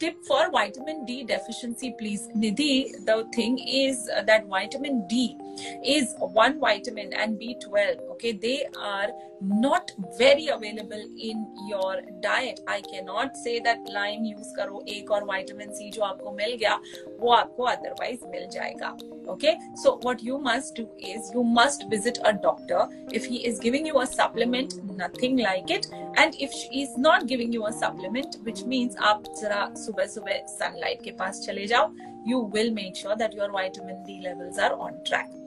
tip for vitamin D deficiency, please. Nidhi, the thing is that vitamin D is one vitamin and B12, okay, they are not very available in your diet. I cannot say that lime use karo, ek aur vitamin C jo aapko mil gaya, wo aapko otherwise mil jayega. Okay, so what you must do is you must visit a doctor. If he is giving you a supplement, nothing like it. And if she is not giving you a supplement, which means aap zara subah subah sunlight ke paas chale jao, you will make sure that your vitamin D levels are on track.